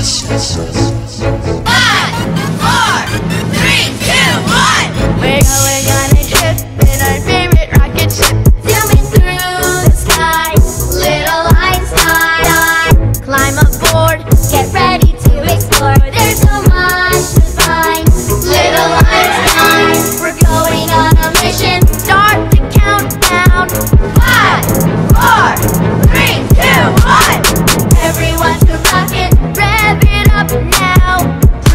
Five, four, three, two, one. We're going on a trip in our favorite rocket ship, zooming through the sky. Little Einstein, climb aboard, get ready to explore. There's so much to find. Little Einstein, we're going on a mission. Start the countdown. 5, 4, 3, 2, 1. Everyone to rocket, rev it up now.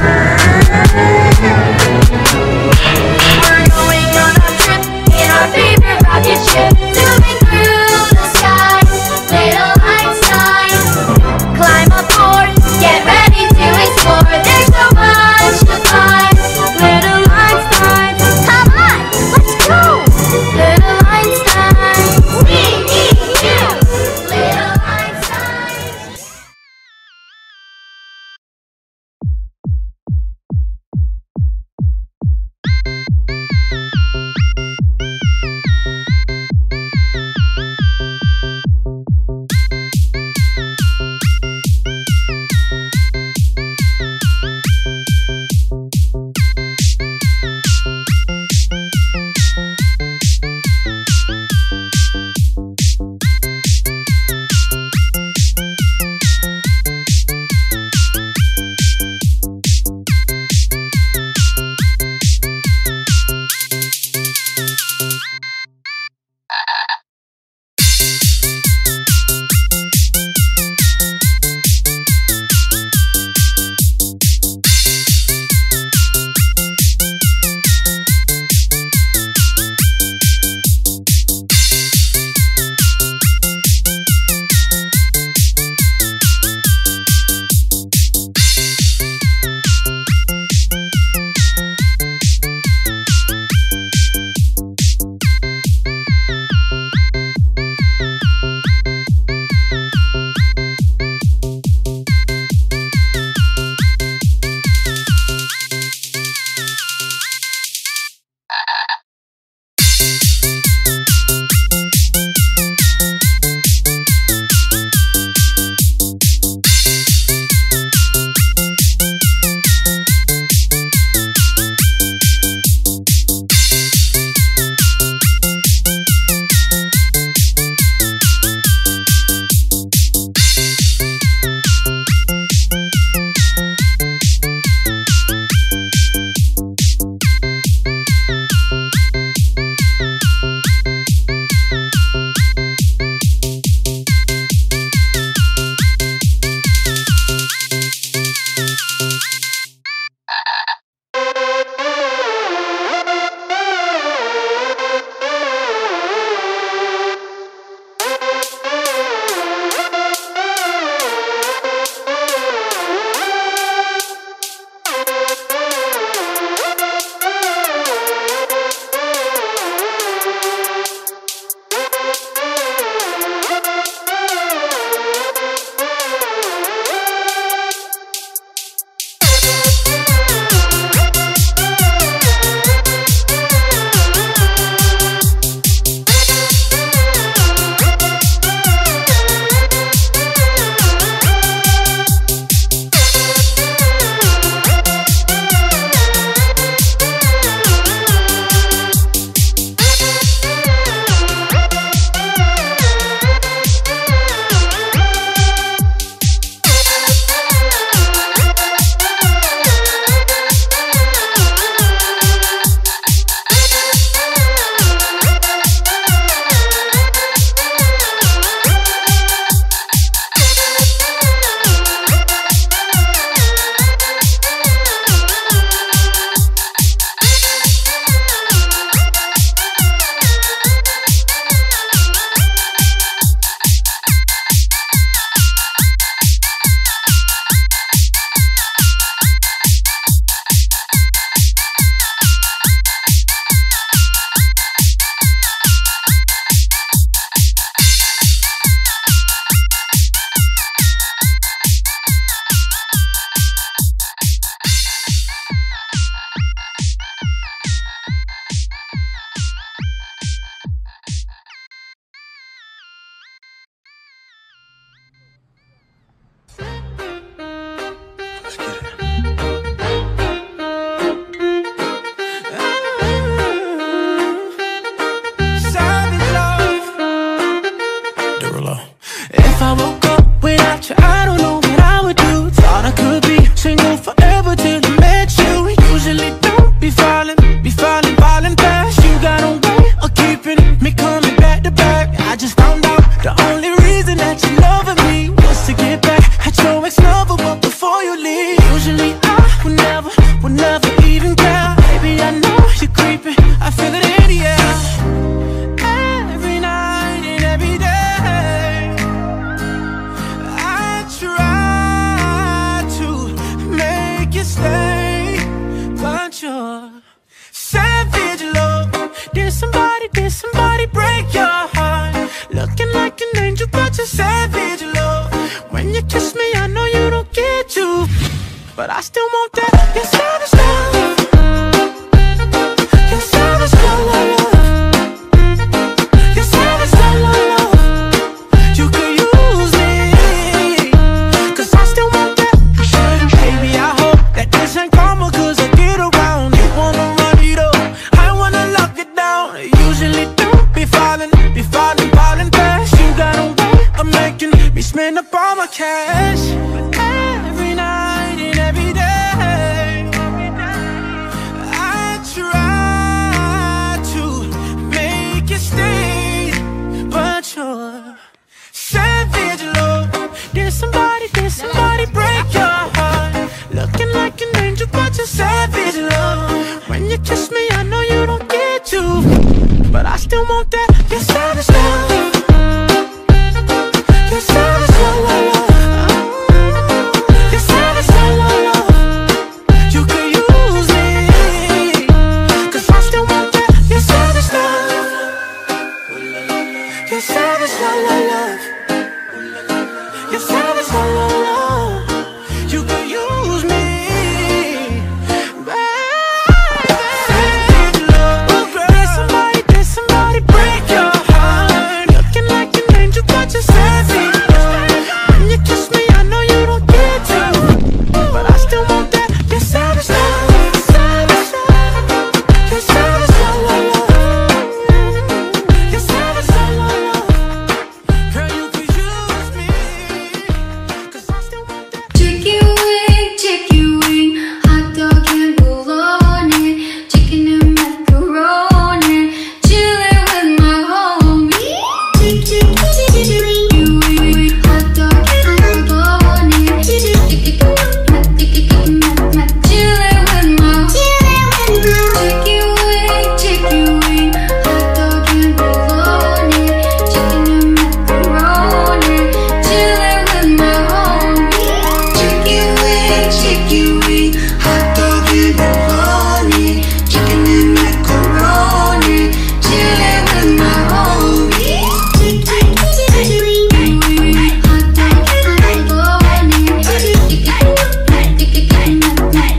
but I still want that. Your savage love, your savage love, your savage love. You could use me, 'cause I still want that. Baby, I hope that this ain't karma, 'cause I get around. You wanna run it up, I wanna lock it down. I usually don't be falling fast. You got a way of making me spend up all my cash. Every night and every day, I try to make you stay, but you're savage love. Did somebody break your heart? Looking like an angel, but you're savage love. When you kiss me, I know you don't get to, but I still want that. Your savage love, your savage love, your savage love. You could use me, 'cause I still want that. Your savage love, your savage love, your savage love. You could use me, savage love. Did somebody break your heart? Looking like an angel, but you're savage love. When you kiss me, I know you don't get to, but I still want that. Your savage love, savage love, your savage love, your savage love. Girl, you could use me, 'cause I still want that. Chicken wing, hot dog and bologna, chicken and macaroni, chillin' with my homie. Chicken wing, hot dog and bologna, chillin' with my homie. Chicken wing, hot dog and bologna, chicken and macaroni, chillin' with my homie. Chicken wing, hot dog and bologna, chicken and macaroni, chillin' with my homie. Chicken wing, hot dog and bologna, chillin' with my homie. Chicken wing,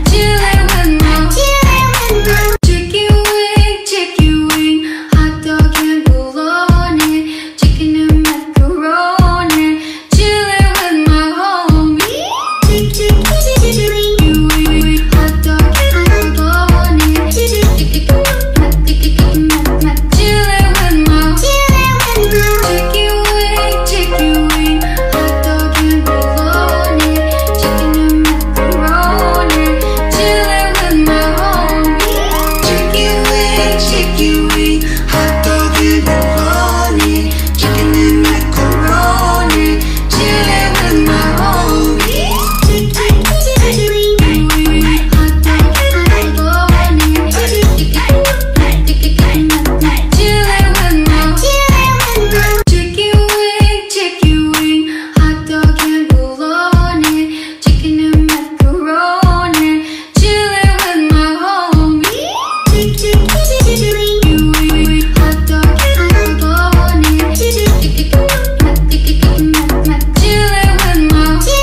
hot dog and bologna, chicken and macaroni, chillin' with my homie. Chicken wing, hot dog and bologna, chicken and macaroni, chillin' with my Chicken wing, hot dog and bologna, chicken and macaroni, chillin' with my homie. Chicken wing, hot dog and bologna, chicken and macaroni, chillin' with my homie. Chicken wing, hot dog and bologna, chicken and macaroni, chillin' with my Chicken wing, hot dog and bologna, chicken and macaroni, chillin' with my homie. Chicken wing, hot dog and bologna, chicken and macaroni, chillin' with my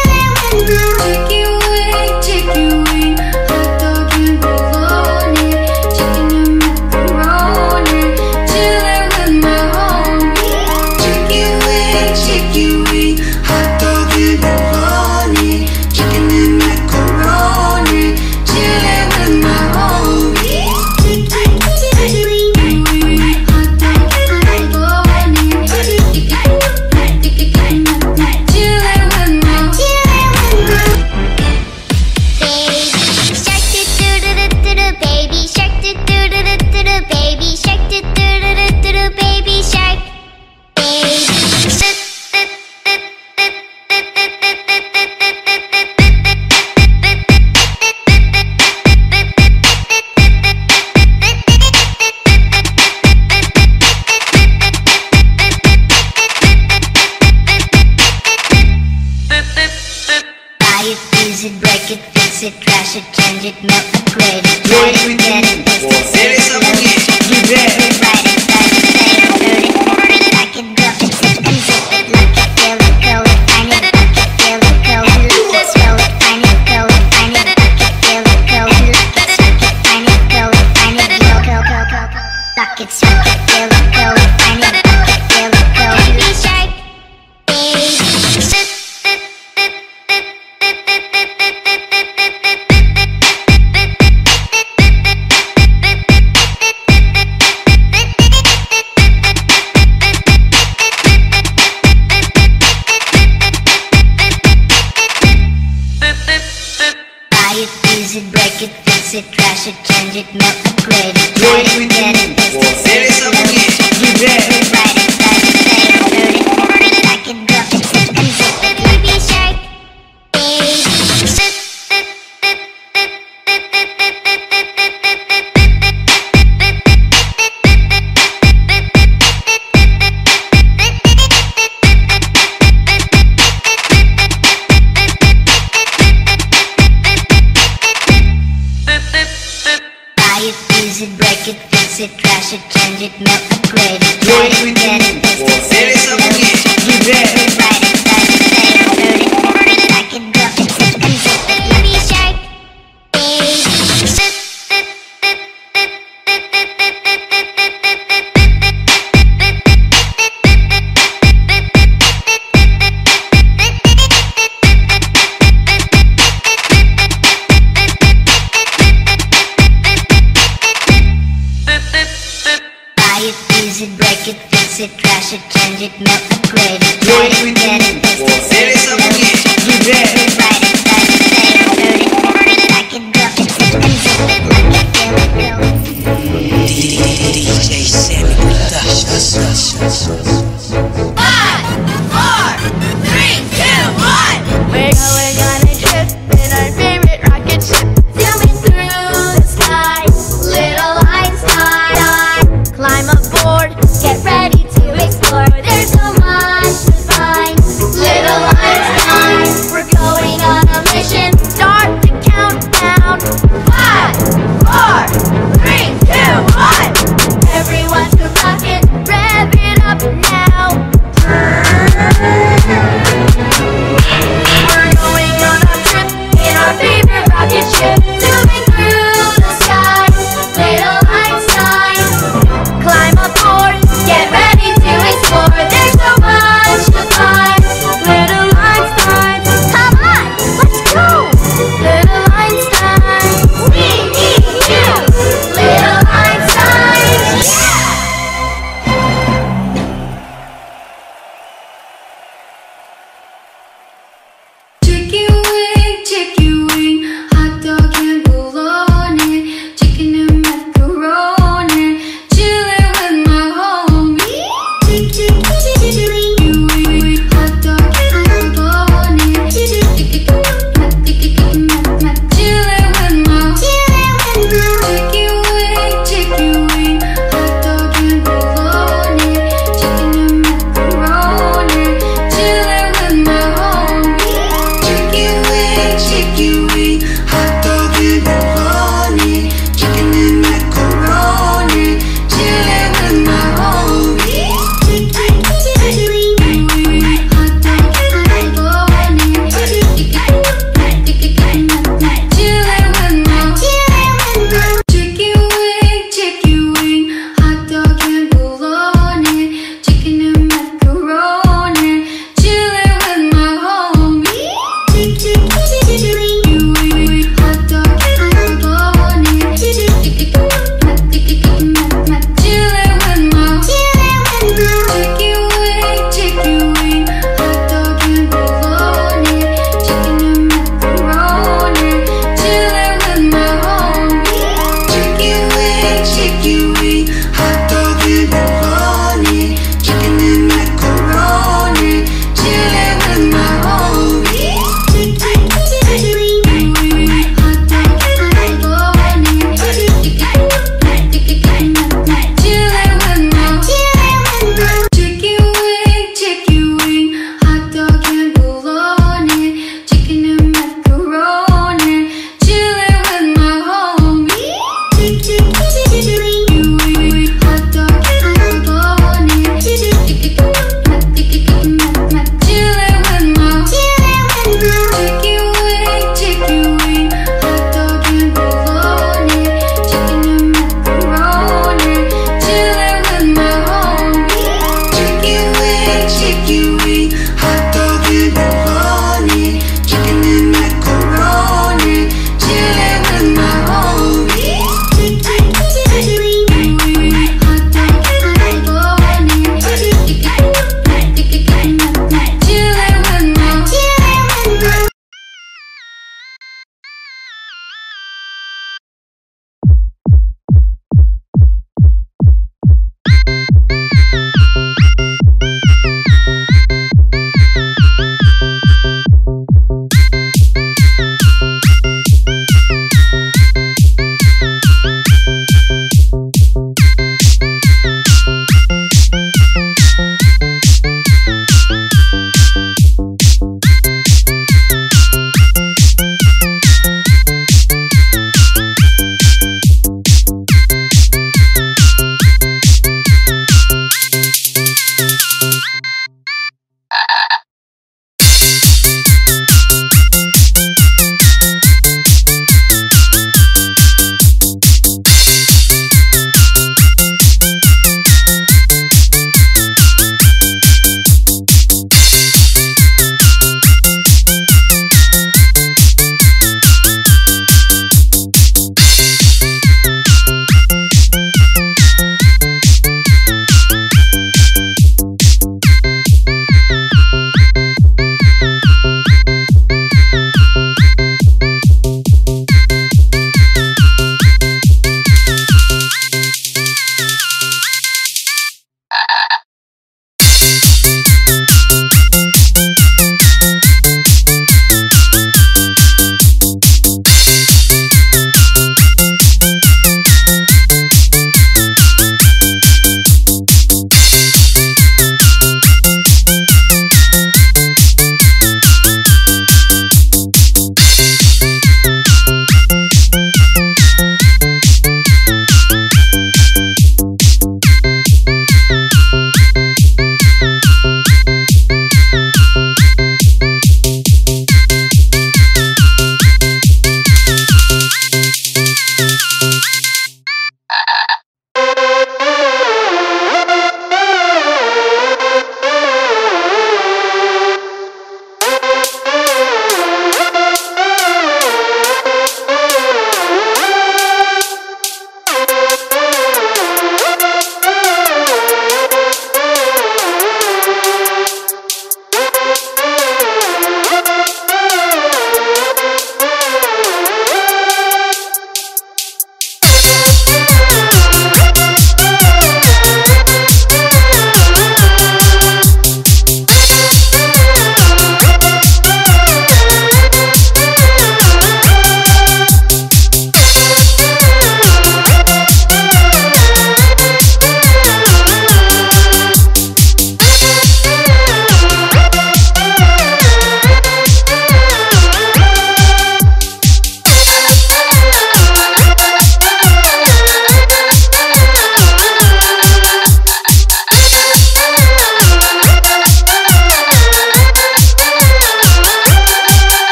Chicken wing, hot dog and bologna, chicken and macaroni, chillin' with my homie. Chicken wing, hot dog and bologna, chicken and macaroni, chillin' with my homie. Chicken wing, hot dog and bologna, chicken and macaroni, chillin' with my Baby shark do do do do do do, baby shark do do do do do do, baby shark. Buy it, use it, break it, fix it, trash it, change it, melt, upgrade it, try it, get it, test it, save it, load it, check it, rewrite it, start it, say it, hurt it, burn it, like it, drop it, zip and zip it, look it, feel it, curl it, find it, look it, feel it, curl it, look it, swell it, find it, curl it, find it, magic melt upgrade. Try it, get it, taste it, see it, feel it. You did it, write it, touch it, say it, turn it, burn it, like it, drop it, sip and zip it, like it, feel it, feel it. DJ Sammy Productions. 5, 4, 3, 2, 1. We're going on a trip in our favorite rocket ship, zooming through the sky. Little Einstein, climb aboard, get ready to explore. There's so much to find. Little Einstein, we're going on a mission. Start the countdown. 5, 4, 3, 2, 1. Everyone to rocket, rev it up now.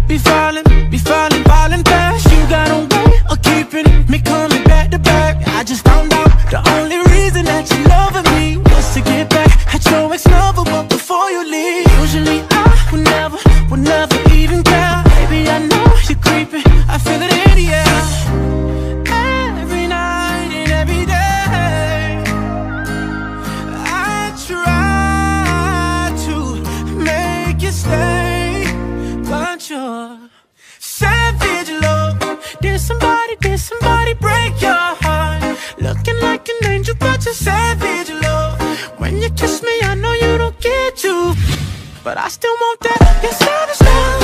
falling fast. You got a way of keeping me coming back to back. I just found out the only reason that you loving me was to get back at your ex-lover, but before you leave, usually I would never even care. Baby, I know you're creeping, I feel it in the air. Every night and every day, I try to make you stay, but you're savage love. Did somebody break your heart? Looking like an angel, but you're savage love. When you kiss me, I know you don't get to, but I still want that. You're savage love.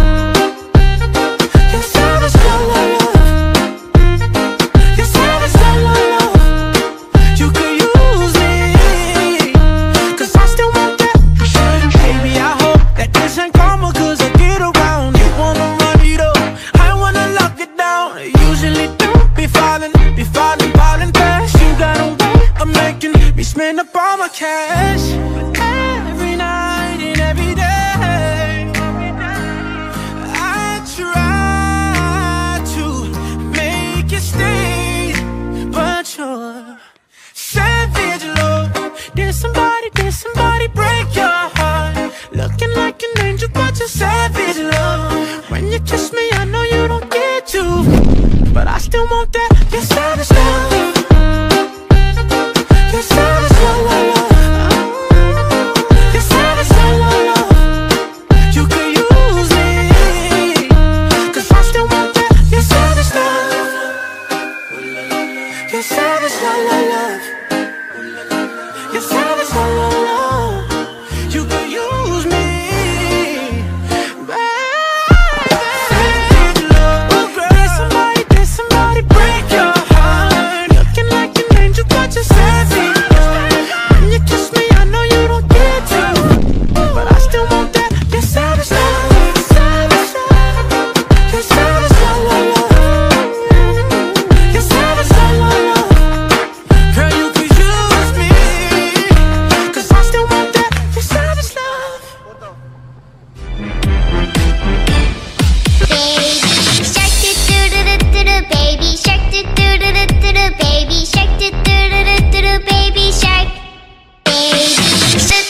You're savage love, love. You're savage love, love. You could use me, 'cause I still want that. Baby, I hope that this ain't karma, 'cause I get around. You wanna run it up, I wanna lock it down. Usually don't be falling fast. You got a way of making me spend up all my cash. Every night and every day, I try to make you stay, but you're savage love. Did somebody break your heart? Looking like an angel, but you're savage love. When you kiss me, I know you don't get to, but I still want that. You're savage love. You're savage love, love. You're savage love, love. You could use me, 'cause I still want that. You're savage love. You're savage love, love. You're savage love, love. You could use me, baby. Did somebody break your heart? Looking like an angel, but you're savage love. When you kiss me, I know you don't get to, but I still want that. You're savage love. You're savage love, love. You're savage love, love. Girl, you could use me, 'cause I still want that. You're savage love. Baby shark do do do do do do, baby shark do do do do do do, baby shark, baby shark.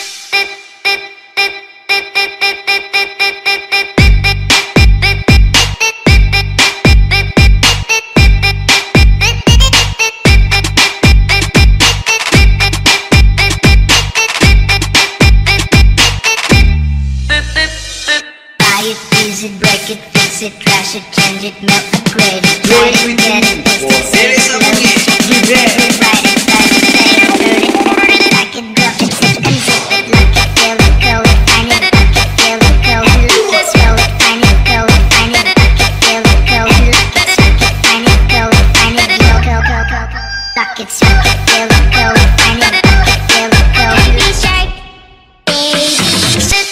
Buy it, use it, break it, fix it, trash it, change it, melt, upgrade it, try it, get it, test it, set it, load it, check it, write it, type it, say it, hurt it, like it, drop it, zip and zip it, lock it, feel it, curl it, find it, lock it, feel it, curl it, lock it, swell it, find it, curl it, find it, lock it, feel it, curl it, lock it, suck it, find it, curl it, find it, curl, curl, curl, curl, lock it, suck it, feel it, curl it, find it, lock it, feel it, curl it, baby shark, baby shark.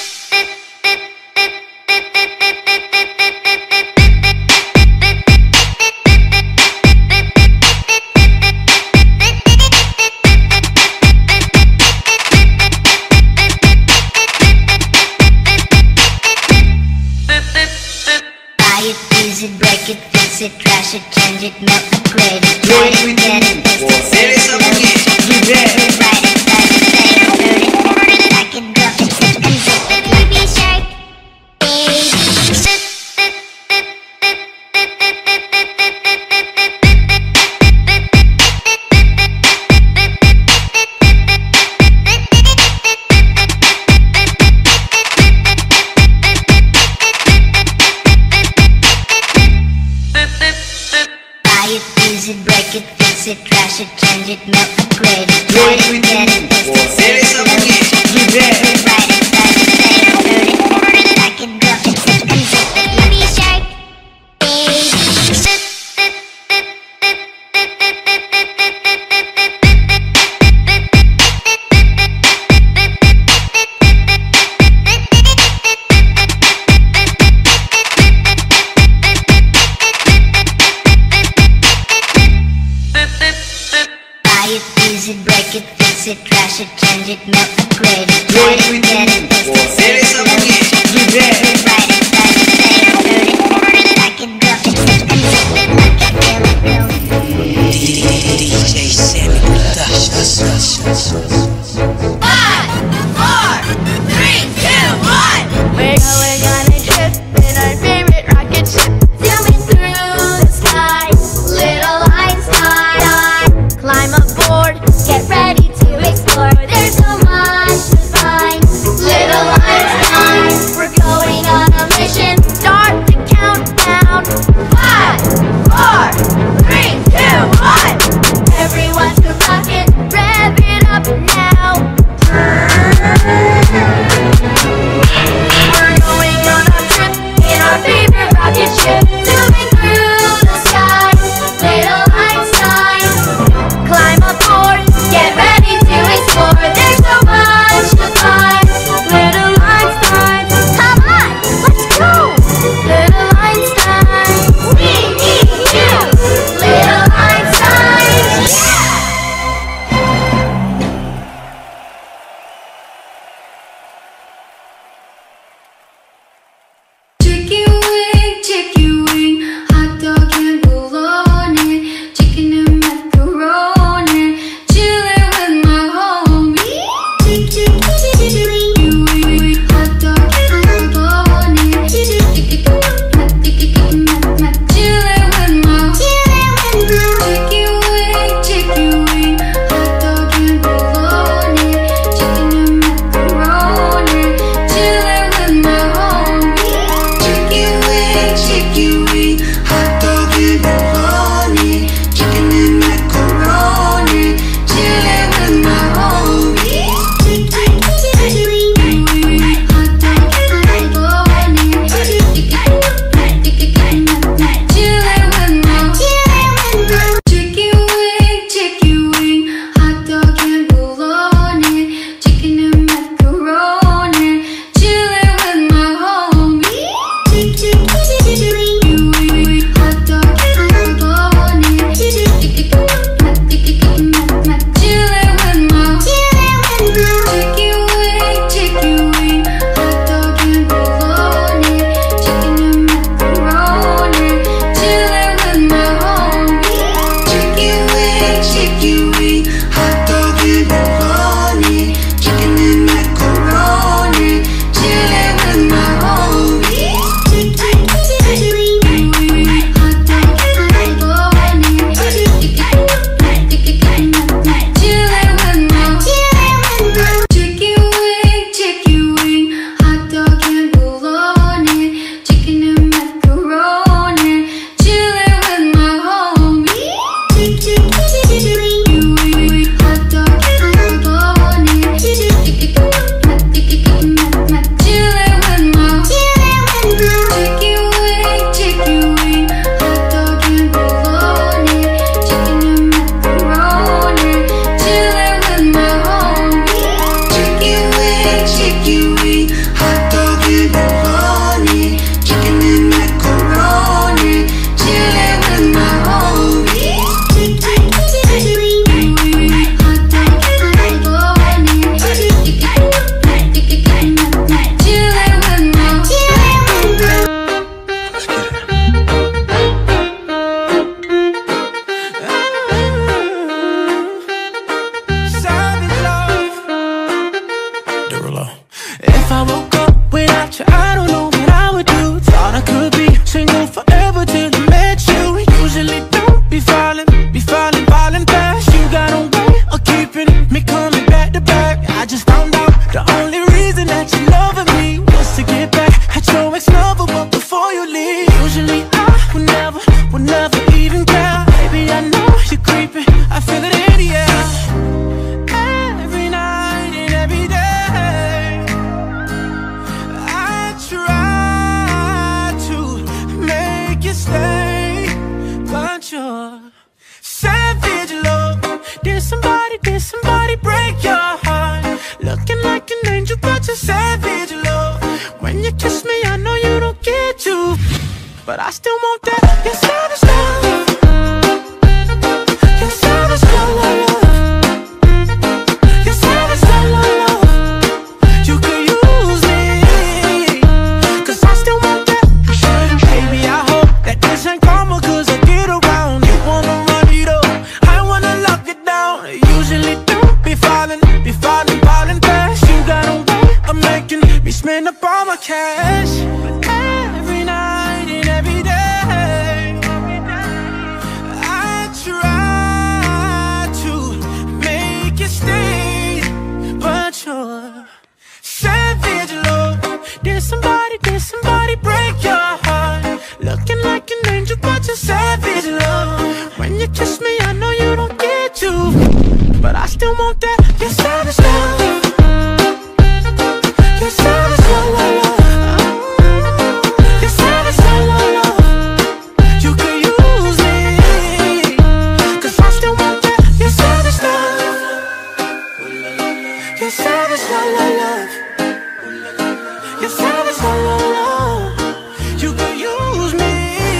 Use it, break it, fix it, trash it, change it, melt, upgrade it, try it, get it, test it, set it, load it, check it, write it, type it, say it, hurt it, like it, drop it, zip and zip it, baby shark, baby shark. Use it, break it, fix it, trash it, change it, melt, upgrade it, try it, get it, test it, set it, load it, check it, write it, type it, say it, hurt it, like it, drop it, zip and zip it, baby shark, baby shark. ship zooming through the sky. Little Einstein, climb aboard, get ready to explore. There's so much to find. Little Einstein, come on, let's go. Little Einstein, me, you. Little Einstein, yeah! Chicky wing, hot dog and bologna, chicken and macaroni, chillin' with my homie. Chicky wing, hot dog and bologna, chillin' with my chillin' with my chicky wing, hot dog and bologna, chicken and macaroni, chillin' with my homie. Chicky wing, hot dog and bologna, chicken and macaroni, chillin' with my homies. Chicky wing, hot dog and bologna, chillin' with my Chicky wing, hot dog and bologna, chicken and macaroni, chillin' with my homies. Chicky wing, hot dog and bologna, chillin' with my Chicky wing, hot dog and bologna, chicken and macaroni, chillin' with my homies. Chicky wing, hot dog and bologna, chicken and macaroni, chillin' with my homies. Chicky wing, hot dog and bologna, chicken and macaroni, chillin' with my Chicky wing, hot dog and bologna, chicken and macaroni, chillin' with my homies. Chicky wing, hot dog and bologna, chicken and macaroni, chillin' with my Chicky wing, hot dog and bologna, chicken and macaroni, chillin' with my homies. Chicky wing, hot dog and bologna, chicken and macaroni, chillin' with my homies. Chicky wing, hot dog and bologna, chicken and macaroni, chillin' with my Let's get it. Savage love. Derulo. If I woke up without you, I don't know what I would do. Thought I could be single forever till I met you. Usually don't be falling fast. You got a way of keeping me coming back to back. I just found out the only reason that you loving me was to get back at your ex-lover, but before you leave, usually I would never even care. Baby, I know you're creeping, I feel it in the air. Every night and every day, I try to make you stay, but you're savage love. Did somebody break your heart? Looking like an angel, but you're savage love. When you kiss me, I know you don't get to, but I still want that. You're savage love. You're savage love. You're savage love. You could use me, 'cause I still want that. Baby, I hope that this ain't karma, 'cause I get around. You wanna run it up, I wanna lock it down. Usually don't be falling fast. You got a way of making me spend up all my cash. Every night and every day, use me,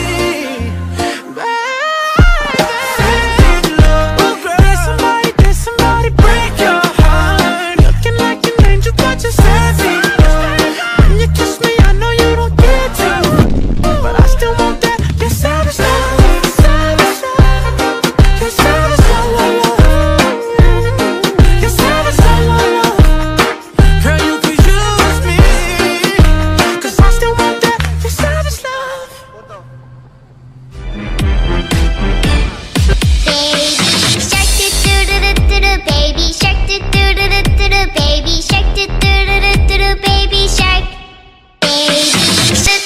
did somebody break your heart? Looking like an angel, but you're savage. When you kiss me, I know you don't get to, but I still want that. You're savage love, savage love. You're savage love, you're savage love. Girl, you could use me, 'cause I still want that. You're savage love. Baby shark do do do do do do, baby shark do do do do do do, baby shark, baby shark.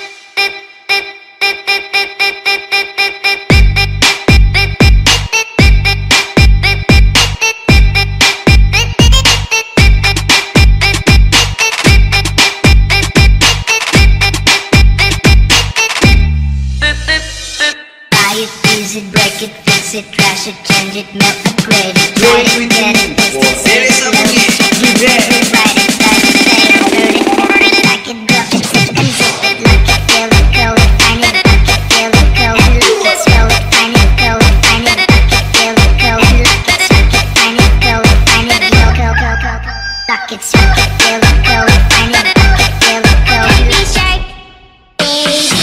Buy it, use it, break it, fix it, trash it, change it, melt, upgrade it, try it, get it, test it, save it, load it, check it, rewrite it, type it, say it, hurt it, burn it, like it, drop it, zip and zip it, like it, feel it, curl it, find it, like it, feel it, curl it, like it, swell it, find it, curl it, find it, like it, feel it, curl it, like it, suck it, find it, curl it, find it, curl, curl, curl, curl, like it, suck it, feel it, curl it, find it, like it, feel it, curl it, baby shark, baby shark.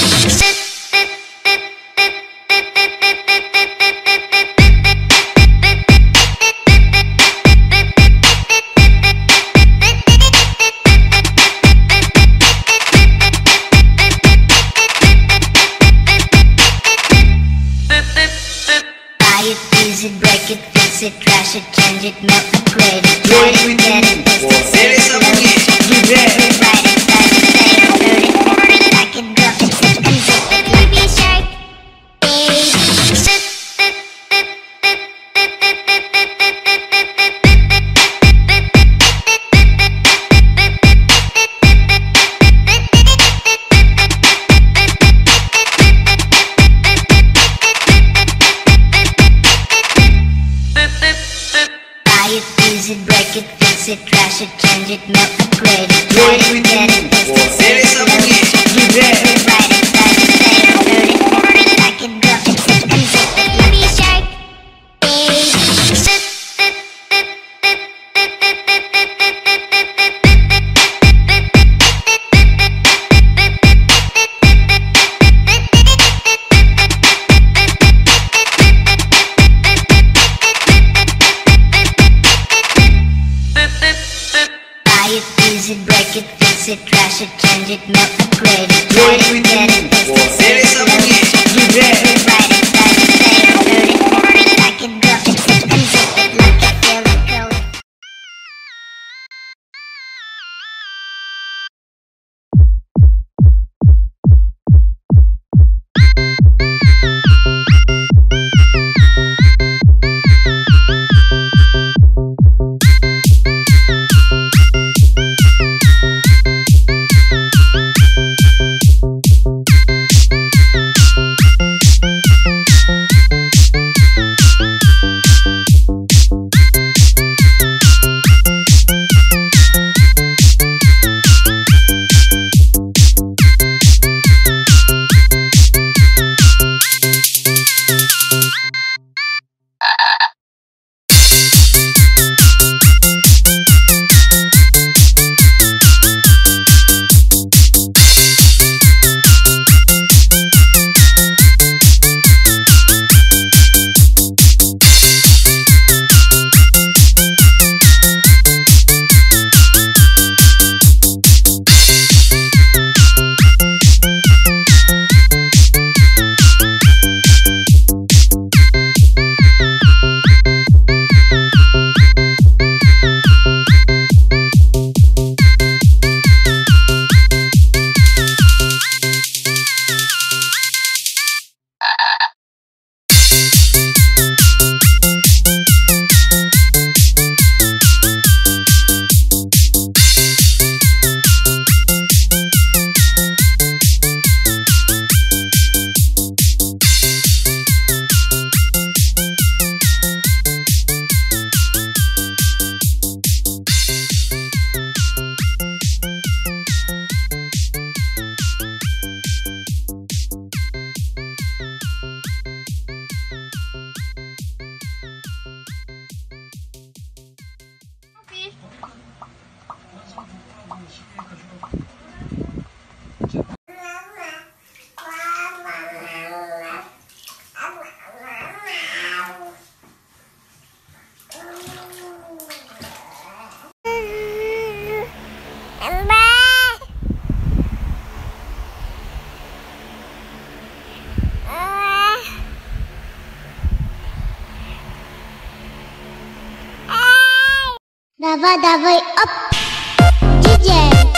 Daway up, DJ.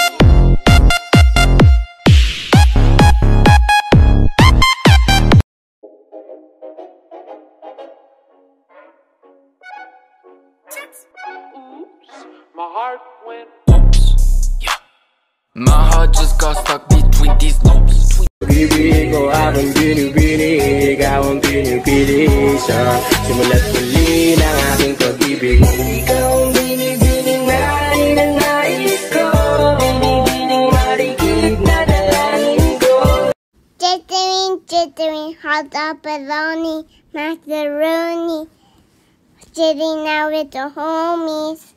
My heart went oops. Yeah. My heart just got stuck between these loops. Pag-ibig ko akong binibini, ikaw ang pinipili sa simula't muli ng aking pag-ibig. Ikaw ang binibining nais ko, binibining marikit na dalangin ko. Jittering, hot dog, bologna, macaroni. Sitting out with the homies.